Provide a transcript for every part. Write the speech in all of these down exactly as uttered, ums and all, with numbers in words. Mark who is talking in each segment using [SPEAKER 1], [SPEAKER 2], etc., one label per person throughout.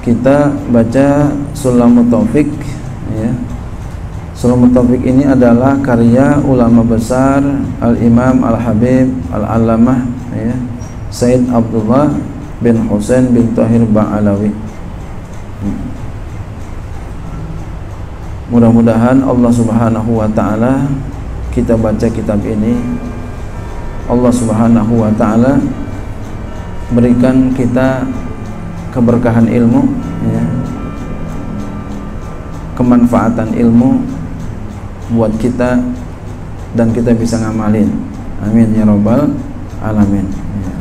[SPEAKER 1] kita baca Sulamut Taufik ya. Sulamut Taufik ini adalah karya ulama besar Al-Imam Al-Habib Al-Allamah ya, Said Abdullah bin Husain bin Tahir Ba'alawi. Mudah-mudahan Allah Subhanahu wa taala, kita baca kitab ini, Allah Subhanahu wa taala berikan kita keberkahan ilmu ya, kemanfaatan ilmu buat kita dan kita bisa ngamalin. Amin ya rabbal alamin ya.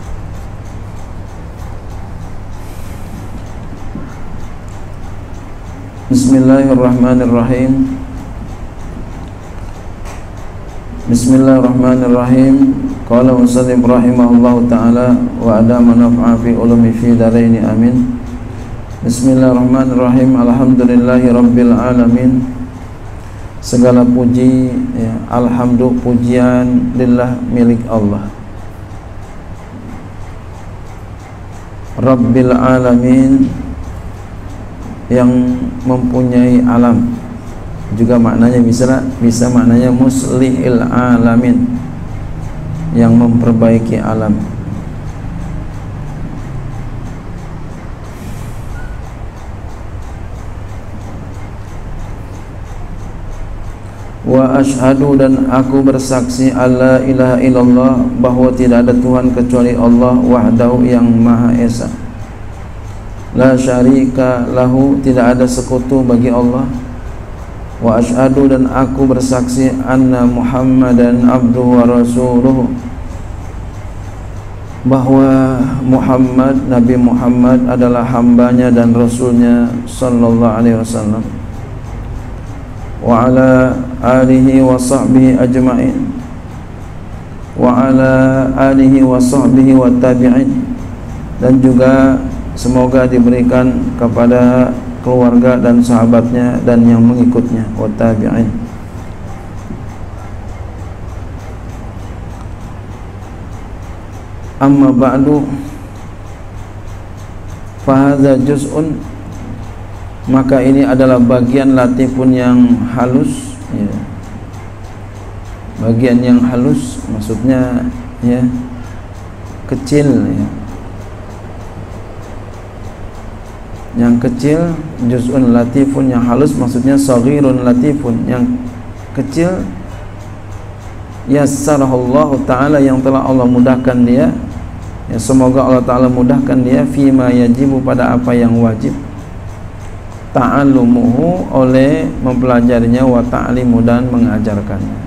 [SPEAKER 1] Bismillahirrahmanirrahim. Bismillahirrahmanirrahim. Qala musannif rahimahullahu ta'ala wa adama naf'a fi ulumi fi daraini amin. Bismillahirrahmanirrahim. Alhamdulillahi rabbil alamin. Segala puji ya, alhamdulillah, pujian lillah, milik Allah Rabbil alamin, yang mempunyai alam. Juga maknanya bisa bisa maknanya muslihil alamin, yang memperbaiki alam. Wa asyhadu, dan aku bersaksi, alla ilaha illallah, bahwa tidak ada Tuhan kecuali Allah wahdahu, yang maha esa, la syarika lahu, tidak ada sekutu bagi Allah. Wa asyhadu, dan aku bersaksi, anna Muhammadan abduhu wa rasuluhu, bahwa Muhammad, Nabi Muhammad adalah hambanya dan rasulnya sallallahu alaihi wasallam. Wa ala alihi wa sahbihi ajma'in, wa ala alihi wa sahbihi wa tabi'in, dan juga semoga diberikan kepada keluarga dan sahabatnya dan yang mengikutnya, wa tabi'in. Amma ba'du, fahadha juz'un, maka ini adalah bagian latifun yang halus ya. Bagian yang halus maksudnya ya, kecil ya. Yang kecil, juz'un latifun, yang halus maksudnya saghirun latifun, yang kecil. Yassarahullahu ta'ala, yang telah Allah mudahkan dia ya, semoga Allah ta'ala mudahkan dia fima yajibu, pada apa yang wajib, ta'allumuhu, oleh mempelajarinya, wa ta'limu, dan mengajarkannya.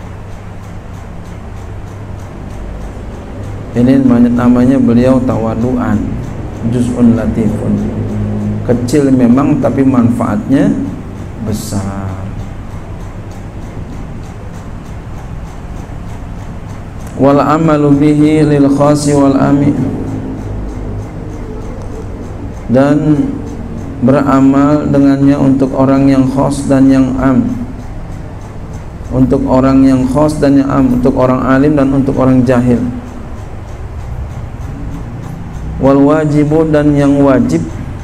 [SPEAKER 1] Ini namanya beliau tawadu'an, juz'un latifun, kecil memang tapi manfaatnya besar. Wal amalu bihi lil khasi wal ami, dan beramal dengannya untuk orang yang khas dan yang am, untuk orang yang khas dan yang am, untuk orang alim dan untuk orang jahil. Wal wajibu, dan yang wajib,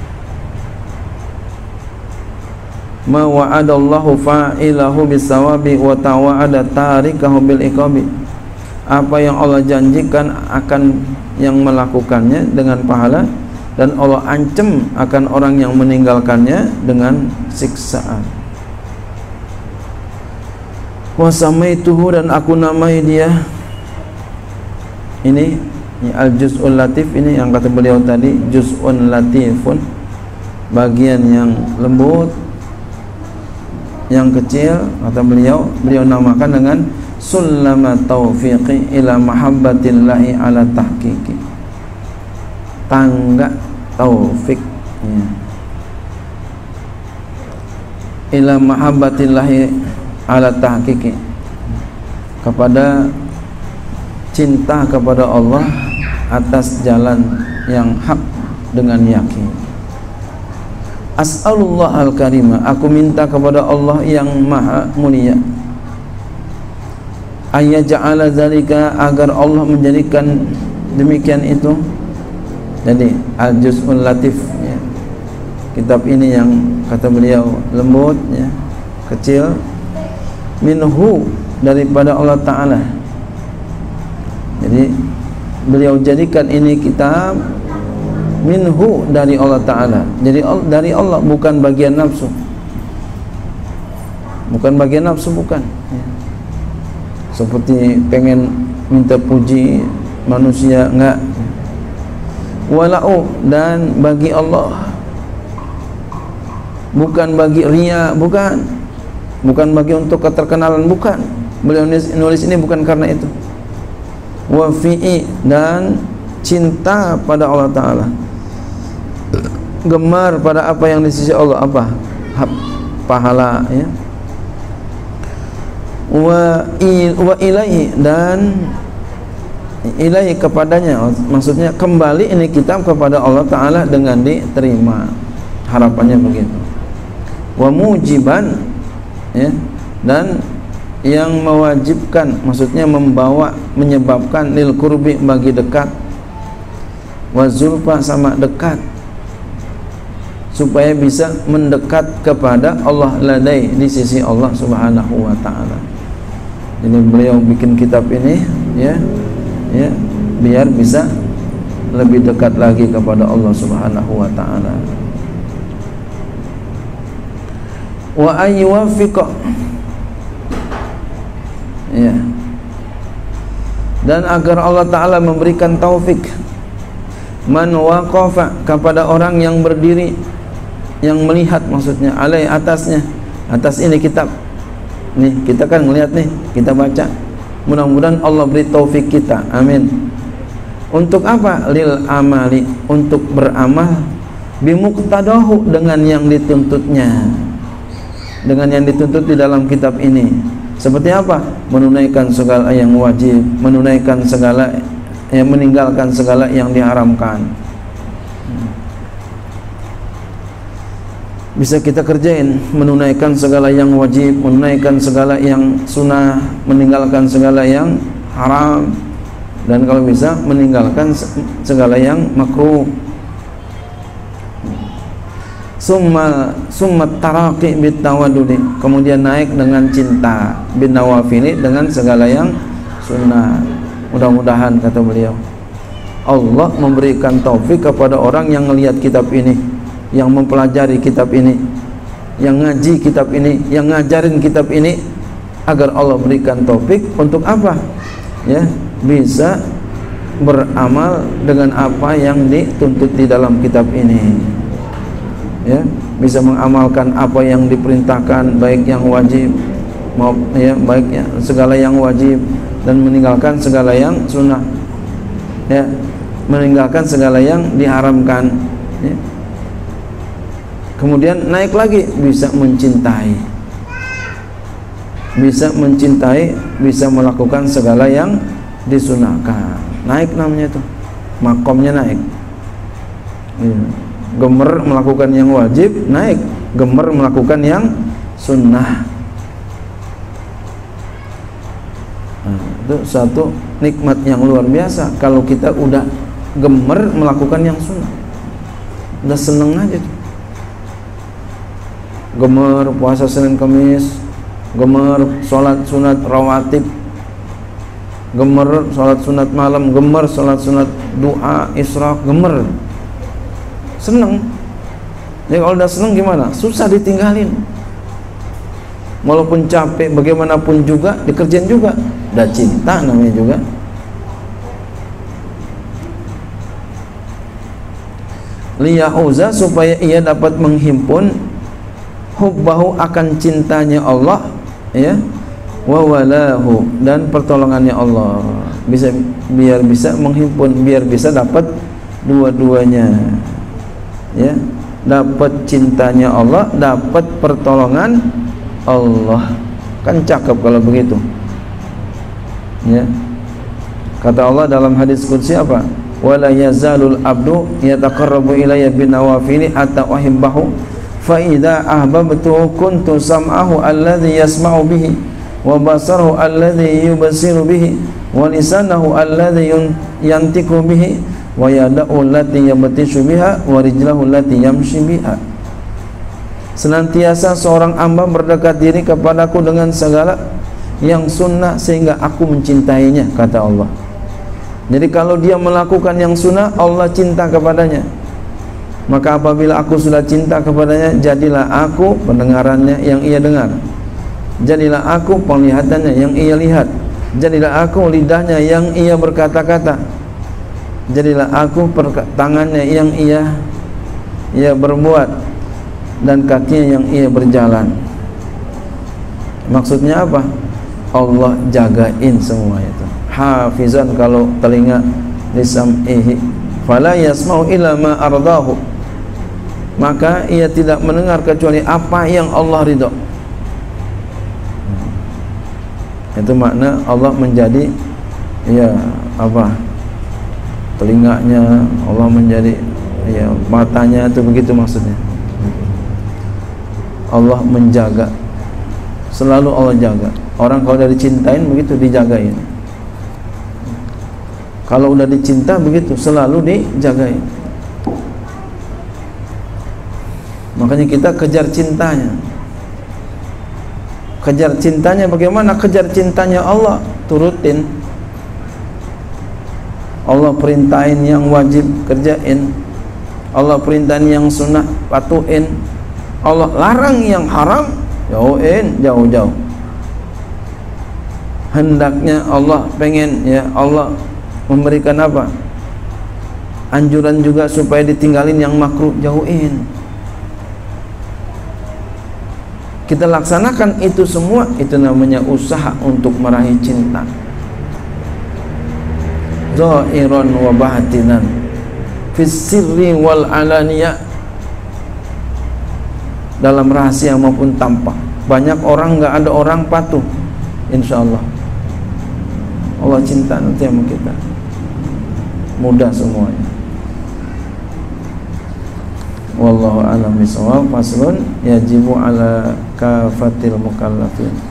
[SPEAKER 1] ma wa'adallahu fa'ilahu bisawabi wa tawa'ada tarikahu bil iqabi, apa yang Allah janjikan akan yang melakukannya dengan pahala, dan Allah ancam akan orang yang meninggalkannya dengan siksaan. Wa samaituhu, dan aku namai dia. Ini, ini al-juz'ul latif, ini yang kata beliau tadi, juz'un latifun, bagian yang lembut, yang kecil, kata beliau, beliau namakan dengan sulama taufiqi ila mahabbatillahi ala tahqiqi, tangga taufik ya, ila mahabbatillahi ala tahqiqi, kepada cinta kepada Allah atas jalan yang hak dengan yakin. As'alullah al-karima, aku minta kepada Allah yang maha mulia, ayyaja'ala dzalika, agar Allah menjadikan demikian itu. Jadi al-juz'ul latif ya, kitab ini yang kata beliau lembut ya, kecil, minhu daripada Allah Ta'ala. Jadi beliau jadikan ini kitab minhu dari Allah Ta'ala. Jadi dari Allah, bukan bagian nafsu, bukan bagian nafsu, bukan ya. Seperti pengen minta puji manusia, enggak. Walau, dan bagi Allah, bukan bagi riya, bukan bukan bagi untuk keterkenalan, bukan. Beliau nulis, nulis ini bukan karena itu. Wafi'i, dan cinta pada Allah Ta'ala, gemar pada apa yang di sisi Allah, apa? Pahala ya. Wa, il, wa ilaihi, dan ilaihi kepadanya, maksudnya kembali ini kitab kepada Allah Ta'ala dengan diterima, harapannya begitu. Wa mujiban ya, dan yang mewajibkan, maksudnya membawa, menyebabkan lil qurbi, bagi dekat, wa zulfa, sama dekat, supaya bisa mendekat kepada Allah ladai, di sisi Allah Subhanahu wa Ta'ala. Jadi beliau bikin kitab ini ya, ya biar bisa lebih dekat lagi kepada Allah Subhanahu wa Ta'ala. Wa ayyuwafiqa ya, dan agar Allah Ta'ala memberikan taufik man waqafa, kepada orang yang berdiri, yang melihat, maksudnya alai, atasnya, atas ini kitab. Nih kita kan melihat nih, kita baca, mudah-mudahan Allah beri taufik kita, amin. Untuk apa? Lil amali, untuk beramal, bimuqtadahu, dengan yang dituntutnya, dengan yang dituntut di dalam kitab ini. Seperti apa? Menunaikan segala yang wajib, menunaikan segala yang, meninggalkan segala yang diharamkan. Bisa kita kerjain, menunaikan segala yang wajib, menunaikan segala yang sunnah, meninggalkan segala yang haram, dan kalau bisa meninggalkan segala yang makruh. Summa summa taraqi bitawadudi, kemudian naik dengan cinta, bin nawafili, dengan segala yang sunnah. Mudah-mudahan, kata beliau, Allah memberikan taufik kepada orang yang melihat kitab ini, yang mempelajari kitab ini, yang ngaji kitab ini, yang ngajarin kitab ini, agar Allah berikan taufik untuk apa? Ya, bisa beramal dengan apa yang dituntut di dalam kitab ini. Ya, bisa mengamalkan apa yang diperintahkan, baik yang wajib maupun ya, baik ya, segala yang wajib, dan meninggalkan segala yang sunnah. Ya, meninggalkan segala yang diharamkan. Ya. Kemudian naik lagi, bisa mencintai, bisa mencintai, bisa melakukan segala yang disunahkan. Naik namanya itu, makomnya naik. Ya. Gemer melakukan yang wajib, naik. Gemer melakukan yang sunnah. Nah, itu satu nikmat yang luar biasa. Kalau kita udah gemer melakukan yang sunnah, udah seneng aja tuh. Gemer puasa Senin Kamis, gemer sholat sunat rawatib, gemer sholat sunat malam, gemer sholat sunat doa isyraq, gemer, seneng. Jadi kalau udah seneng gimana? Susah ditinggalin. Walaupun capek bagaimanapun juga dikerjain juga. Udah cinta namanya juga. Liyauza, supaya ia dapat menghimpun hubbahu, akan cintanya Allah, ya, wa walahu, dan pertolongannya Allah. Bisa, biar bisa menghimpun, biar bisa dapat dua-duanya. Ya, dapat cintanya Allah, dapat pertolongan Allah. Kan cakep kalau begitu. Ya. Kata Allah dalam hadis qudsi apa? Wala yazalul abdu yataqarrabu ilayya bin nawafili hatta uhibbahu fa idza ahbabtu kuntu sam'ahu alladhi yasma'u bihi wa basarahu alladhi yubsiru bihi wa lisanahu alladhi yantiqu bihi wa yadahu allati yabtishu biha wa rijlahu allati yamshi biha. senantiasa seorang hamba berdekat diri kepadaku dengan segala yang sunnah sehingga aku mencintainya, kata Allah. Jadi kalau dia melakukan yang sunnah, Allah cinta kepadanya. Maka apabila aku sudah cinta kepadanya, jadilah aku pendengarannya yang ia dengar, jadilah aku penglihatannya yang ia lihat, jadilah aku lidahnya yang ia berkata-kata, jadilah aku tangannya yang ia ia berbuat, dan kakinya yang ia berjalan. Maksudnya apa? Allah jagain semua itu. Hafizan, kalau telinga lisam'ihi fala yasma'u illa ma ardahu, maka ia tidak mendengar kecuali apa yang Allah ridho. Itu makna Allah menjadi ya apa? Telinganya, Allah menjadi ya matanya, itu begitu maksudnya. Allah menjaga, selalu Allah jaga. Orang kalau udah dicintain begitu dijagain. Kalau udah dicinta begitu selalu dijagain. Makanya kita kejar cintanya. Kejar cintanya bagaimana? Kejar cintanya Allah, turutin. Allah perintahin yang wajib, kerjain. Allah perintahin yang sunnah, patuhin. Allah larang yang haram, jauhin, jauh-jauh. Hendaknya Allah pengen ya Allah memberikan apa? Anjuran juga supaya ditinggalin yang makruh, jauhin. Kita laksanakan itu semua, itu namanya usaha untuk meraih cinta. Zahiran wa batinan, fis sirri wal alaniyah, dalam rahasia maupun tampak. Banyak orang nggak ada orang patuh, insya Allah Allah cinta nanti sama kita, mudah semuanya. Wallahu a'lam bishawab. Faslun yajibu ala kafatil mukallafin.